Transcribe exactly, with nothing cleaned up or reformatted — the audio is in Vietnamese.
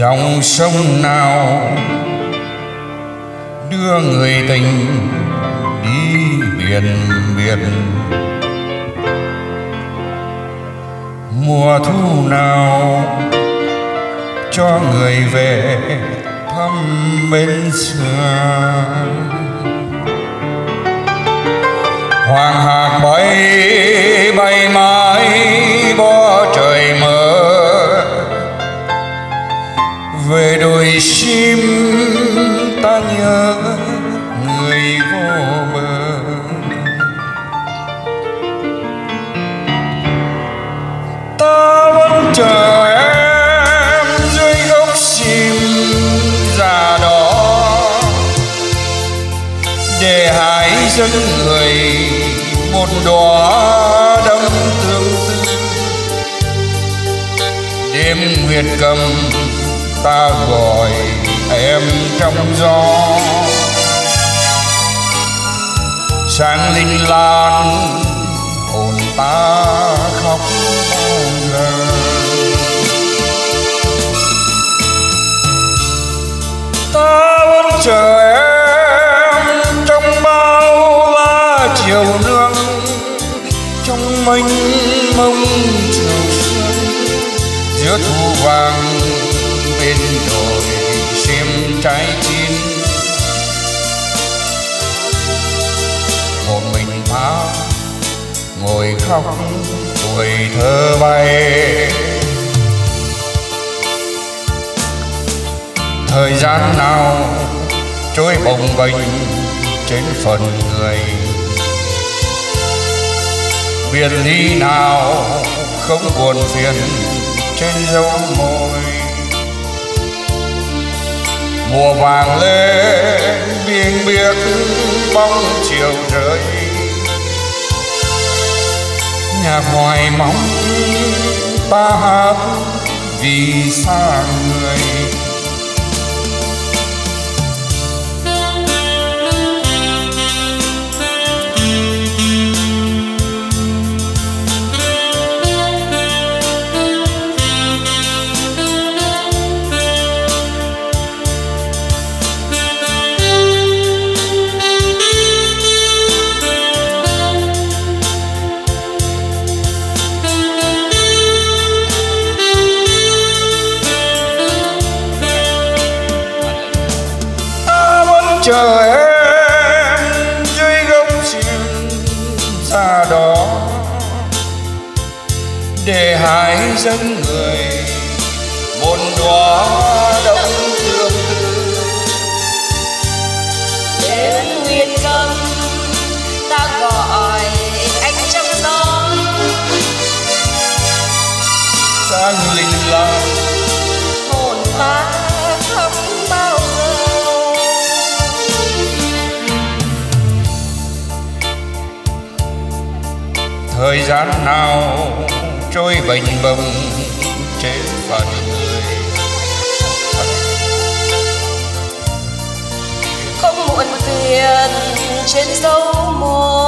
dòng sông nào đưa người tình đi biển biệt, mùa thu nào cho người về thăm bên xưa. Hoàng hạc bay bay mãi bo trời mơ, về đồi sim ta nhớ người vô bờ. Ta vẫn chờ em dưới gốc sim già đó, để hái dẫn người một đóa đâm tương tư. Đêm nguyệt cầm ta gọi em trong gió, sáng linh lan hồn ta khóc bao giờ. Ta vẫn chờ em trong bao la chiều nương, trong mênh mông chiều xuân, giữa thu vàng bên đồi sim trái chín. Một mình ta ngồi khóc tuổi thơ bay, thời gian nào trôi bồng bềnh trên phần người, biệt ly nào không buồn phiền trên dấu môi. Mùa vàng lên biên biếc bóng chiều rơi, nhạc hoài mong ta hát vì xa người. Chờ em dưới gốc sim già đó, để hái dẫn người một đóa đâm tương tư. Đêm nguyệt cầm ta gọi anh trong gió, sáng linh lan hồn ta khóc bao giờ. Thời gian nào trôi bềnh bồng trên phần người, không muộn phiền trên dấu môi.